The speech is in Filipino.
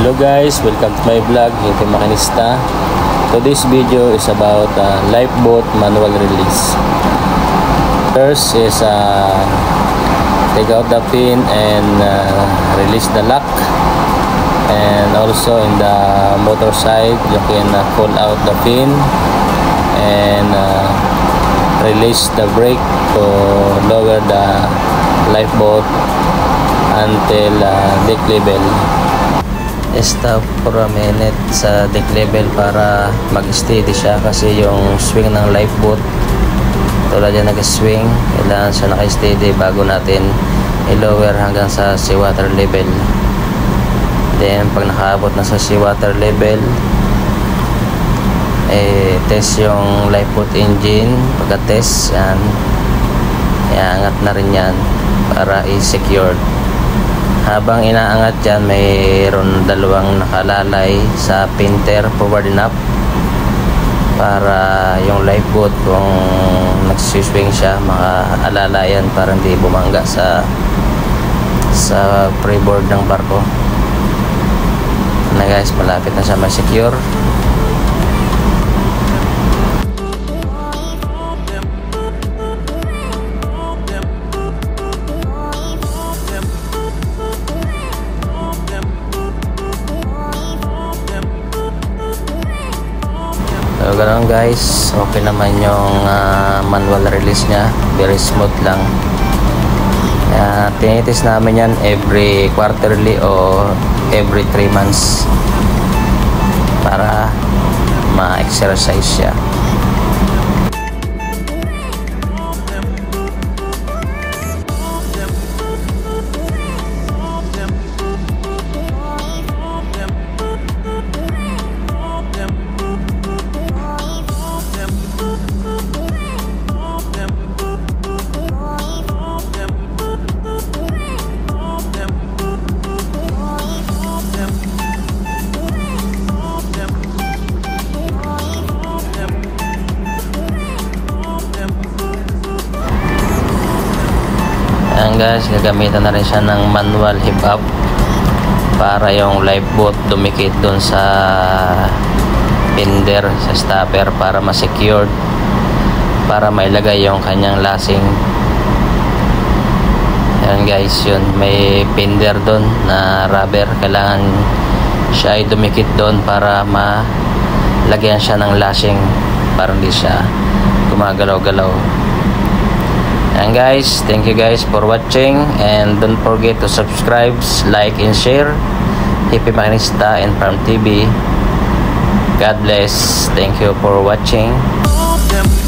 Hello guys, welcome to my vlog, Happy Makinista. Today's video is about lifeboat manual release. First is take out the pin and release the lock, and also in the motor side you can pull out the pin and release the brake to lower the lifeboat until deck level. Stop for a minute sa deck level para mag-steady siya, kasi yung swing ng lifeboat tulad yan nag-swing, kailangan siya naka-steady bago natin i-lower hanggang sa seawater level. Then pag nakaabot na sa seawater level, test yung lifeboat engine. Pagka-test yan, iangat na rin yan para i-secure. Habang inaangat yan, mayroon dalawang nakalalay sa pinter forward and up para yung lifeboat kung nagsiswing siya makaalala yan para hindi bumangga sa freeboard ng barko. Na guys, malapit na siya ma-secure. So ganoon guys, okay naman yung manual release nya, very smooth lang. Tinitis namin yan every quarterly o every 3 months para ma-exercise siya. Ayan guys, gagamitan na rin siya ng manual hip up para yung lifeboat dumikit dun sa pinder, sa stopper para ma-secured, para mailagay yung kanyang lasing. Ayan guys, yun, may pinder dun na rubber, kailangan siya ay dumikit dun para malagyan siya ng lasing para hindi siya gumagalaw-galaw. And guys, thank you guys for watching, and don't forget to subscribe, like and share. Happy Makinista and Farm TV. God bless. Thank you for watching.